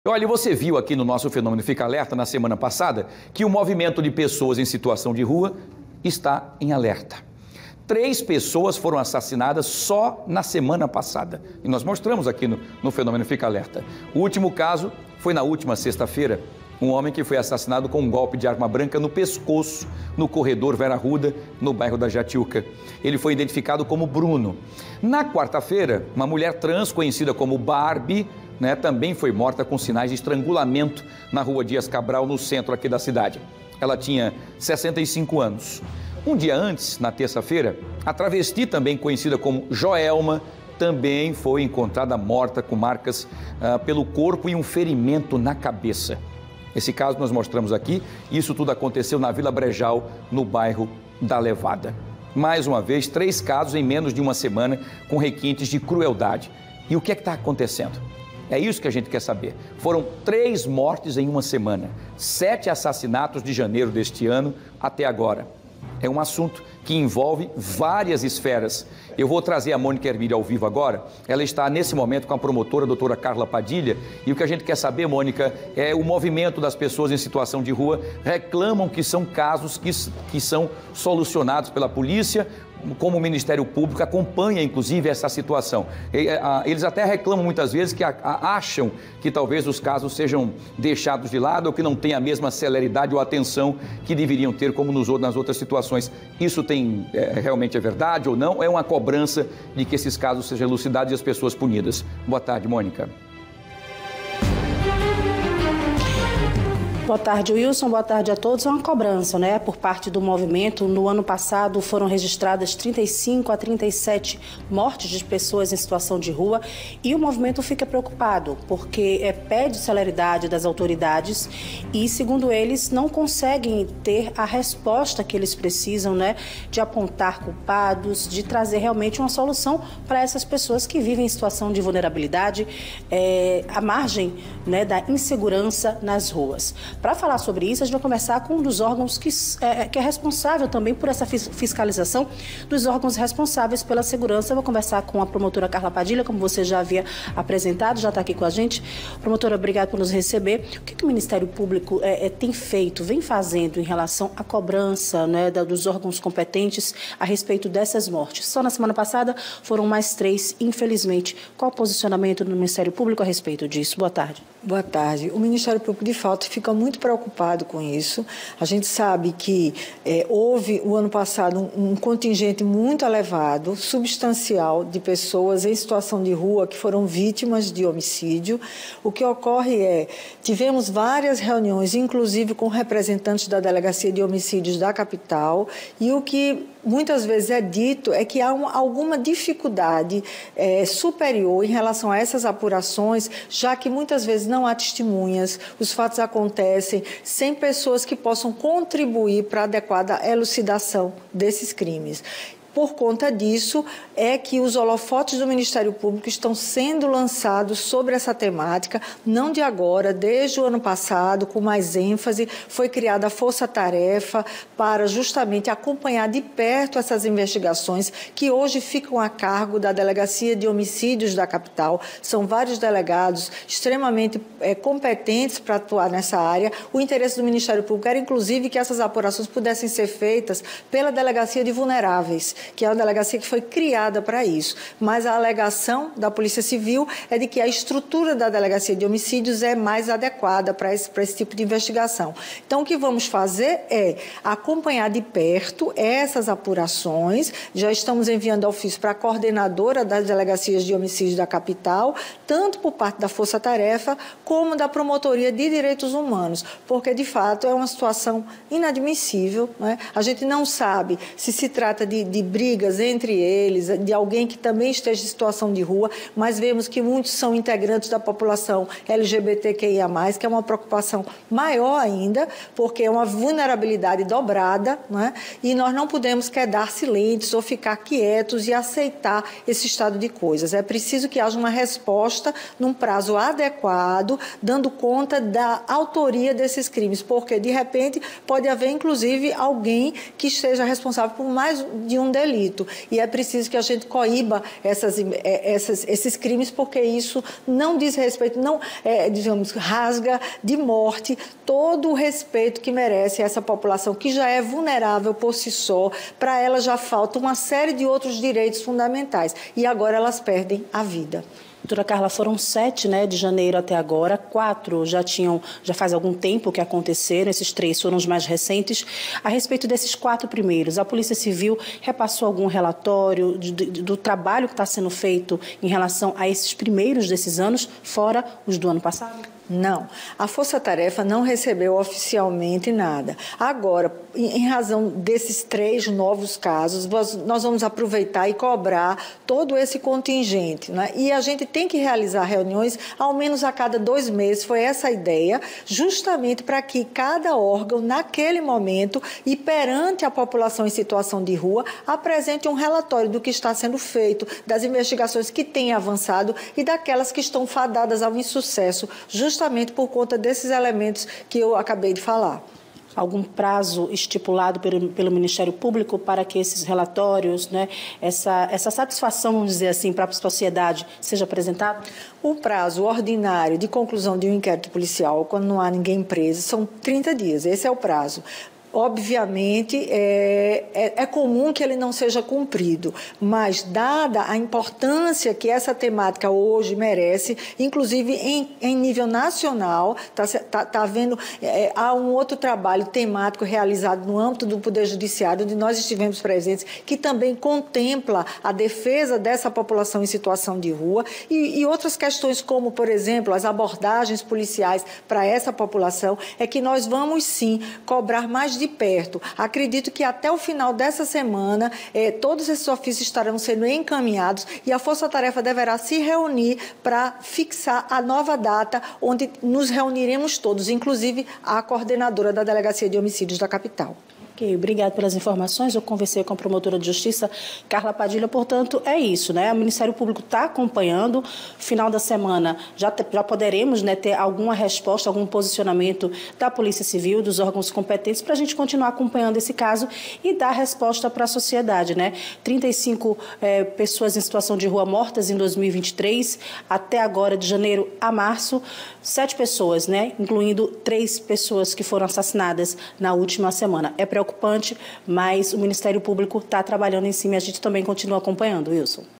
Olha, você viu aqui no nosso Fenômeno Fica Alerta, na semana passada, que o movimento de pessoas em situação de rua está em alerta. 3 pessoas foram assassinadas só na semana passada. E nós mostramos aqui no Fenômeno Fica Alerta. O último caso foi na última sexta-feira. Um homem que foi assassinado com um golpe de arma branca no pescoço, no corredor Vera Arruda, no bairro da Jatiuca. Ele foi identificado como Bruno. Na quarta-feira, uma mulher trans conhecida como Barbie, também foi morta com sinais de estrangulamento na rua Dias Cabral, no centro aqui da cidade. Ela tinha 65 anos. Um dia antes, na terça-feira, a travesti, também conhecida como Joelma, também foi encontrada morta com marcas pelo corpo e um ferimento na cabeça. Esse caso nós mostramos aqui, isso tudo aconteceu na Vila Brejal, no bairro da Levada. Mais uma vez, 3 casos em menos de uma semana com requintes de crueldade. E o que é que está acontecendo? É isso que a gente quer saber. Foram 3 mortes em uma semana, 7 assassinatos de janeiro deste ano até agora. É um assunto que envolve várias esferas. Eu vou trazer a Mônica Hermílio ao vivo agora. Ela está nesse momento com a promotora, a doutora Carla Padilha. E o que a gente quer saber, Mônica, é o movimento das pessoas em situação de rua reclamam que são casos que são solucionados pela polícia, como o Ministério Público acompanha, inclusive, essa situação. Eles até reclamam muitas vezes que acham que talvez os casos sejam deixados de lado ou que não têm a mesma celeridade ou atenção que deveriam ter como nas outras situações. Isso realmente é verdade ou não? É uma cobrança de que esses casos sejam elucidados e as pessoas punidas? Boa tarde, Mônica. Boa tarde, Wilson. Boa tarde a todos. É uma cobrança, por parte do movimento. No ano passado foram registradas 35 a 37 mortes de pessoas em situação de rua e o movimento fica preocupado porque pede celeridade das autoridades e, segundo eles, não conseguem ter a resposta que eles precisam, de apontar culpados, de trazer realmente uma solução para essas pessoas que vivem em situação de vulnerabilidade, à margem, da insegurança nas ruas. Para falar sobre isso, a gente vai conversar com um dos órgãos que é responsável também por essa fiscalização, dos órgãos responsáveis pela segurança. Eu vou conversar com a promotora Carla Padilha, como você já havia apresentado, já está aqui com a gente. Promotora, obrigada por nos receber. O que o Ministério Público tem feito, vem fazendo em relação à cobrança dos órgãos competentes a respeito dessas mortes? Só na semana passada foram mais 3, infelizmente. Qual o posicionamento do Ministério Público a respeito disso? Boa tarde. Boa tarde. O Ministério Público, de fato, fica muito preocupado com isso. A gente sabe que houve, o ano passado, um contingente muito elevado, substancial, de pessoas em situação de rua que foram vítimas de homicídio. O que ocorre tivemos várias reuniões, inclusive com representantes da Delegacia de Homicídios da capital, e o que muitas vezes é dito é que há alguma dificuldade superior em relação a essas apurações, já que muitas vezes não há testemunhas, os fatos acontecem sem pessoas que possam contribuir para a adequada elucidação desses crimes. Por conta disso, é que os holofotes do Ministério Público estão sendo lançados sobre essa temática, não de agora, desde o ano passado, com mais ênfase, foi criada a Força Tarefa para justamente acompanhar de perto essas investigações que hoje ficam a cargo da Delegacia de Homicídios da capital. São vários delegados extremamente competentes para atuar nessa área. O interesse do Ministério Público era, inclusive, que essas apurações pudessem ser feitas pela Delegacia de Vulneráveis, que é uma delegacia que foi criada para isso. Mas a alegação da Polícia Civil é de que a estrutura da Delegacia de Homicídios é mais adequada para esse tipo de investigação. Então, o que vamos fazer é acompanhar de perto essas apurações. Já estamos enviando ofício para a coordenadora das Delegacias de Homicídios da capital, tanto por parte da Força Tarefa, como da Promotoria de Direitos Humanos, porque, de fato, é uma situação inadmissível. A gente não sabe se trata de brigas entre eles, de alguém que também esteja em situação de rua, mas vemos que muitos são integrantes da população LGBTQIA+, que é uma preocupação maior ainda, porque é uma vulnerabilidade dobrada, e nós não podemos quedar silentes ou ficar quietos e aceitar esse estado de coisas. É preciso que haja uma resposta num prazo adequado, dando conta da autoria desses crimes, porque, de repente, pode haver, inclusive, alguém que esteja responsável por mais de um delito. E é preciso que a gente coíba esses crimes, porque isso não diz respeito, não, digamos, rasga de morte todo o respeito que merece essa população, que já é vulnerável por si só. Para ela já falta uma série de outros direitos fundamentais. E agora elas perdem a vida. Doutora Carla, foram 7, né, de janeiro até agora, 4 já faz algum tempo que aconteceram, esses 3 foram os mais recentes. A respeito desses 4 primeiros, a Polícia Civil repassou algum relatório do trabalho que está sendo feito em relação a esses primeiros desses anos, fora os do ano passado? Não, a Força Tarefa não recebeu oficialmente nada. Agora, em razão desses 3 novos casos, nós vamos aproveitar e cobrar todo esse contingente, né? E a gente tem que realizar reuniões ao menos a cada 2 meses, foi essa a ideia, justamente para que cada órgão, naquele momento e perante a população em situação de rua, apresente um relatório do que está sendo feito, das investigações que têm avançado e daquelas que estão fadadas ao insucesso, justamente por conta desses elementos que eu acabei de falar. Algum prazo estipulado pelo Ministério Público para que esses relatórios, né, essa satisfação, vamos dizer assim, para a sociedade seja apresentada? O prazo ordinário de conclusão de um inquérito policial, quando não há ninguém preso, são 30 dias. Esse é o prazo. Obviamente, é comum que ele não seja cumprido, mas dada a importância que essa temática hoje merece, inclusive em nível nacional, tá havendo, há um outro trabalho temático realizado no âmbito do Poder Judiciário, onde nós estivemos presentes, que também contempla a defesa dessa população em situação de rua e outras questões como, por exemplo, as abordagens policiais para essa população, é que nós vamos sim cobrar mais de perto. Acredito que até o final dessa semana todos esses ofícios estarão sendo encaminhados e a Força Tarefa deverá se reunir para fixar a nova data onde nos reuniremos todos, inclusive a coordenadora da Delegacia de Homicídios da capital. Ok, obrigado pelas informações. Eu conversei com a promotora de justiça, Carla Padilha. Portanto, é isso, né? O Ministério Público está acompanhando. Final da semana já poderemos, né, ter alguma resposta, algum posicionamento da Polícia Civil, dos órgãos competentes, para a gente continuar acompanhando esse caso e dar resposta para a sociedade, né? 35 pessoas em situação de rua mortas em 2023, até agora, de janeiro a março, 7 pessoas, né? Incluindo 3 pessoas que foram assassinadas na última semana. É preocupante, mas o Ministério Público está trabalhando em cima e a gente também continua acompanhando, Wilson.